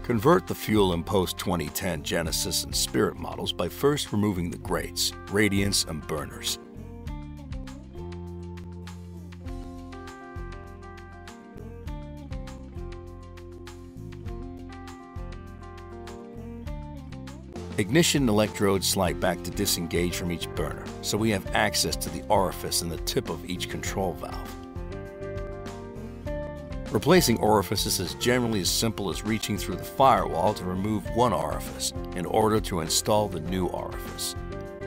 Convert the fuel in post-2010 Genesis and Spirit models by first removing the grates, radiants, and burners. Ignition electrodes slide back to disengage from each burner, so we have access to the orifice in the tip of each control valve. Replacing orifices is generally as simple as reaching through the firewall to remove one orifice in order to install the new orifice.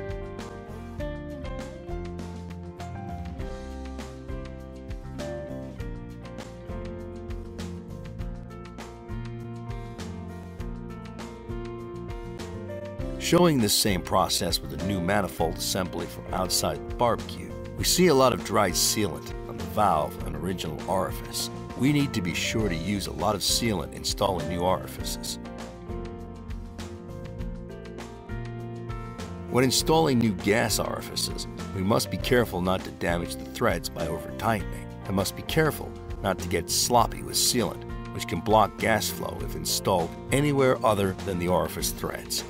Showing this same process with a new manifold assembly from outside the barbecue, we see a lot of dried sealant on the valve and original orifice. We need to be sure to use a lot of sealant installing new orifices. When installing new gas orifices, we must be careful not to damage the threads by over-tightening, and must be careful not to get sloppy with sealant, which can block gas flow if installed anywhere other than the orifice threads.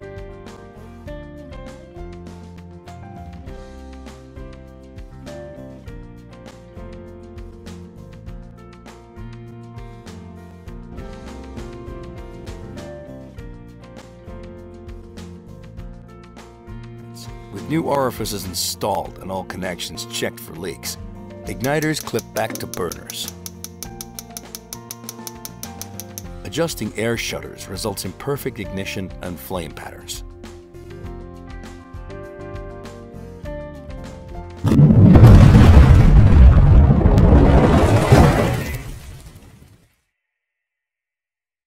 With new orifices installed and all connections checked for leaks, igniters clip back to burners. Adjusting air shutters results in perfect ignition and flame patterns.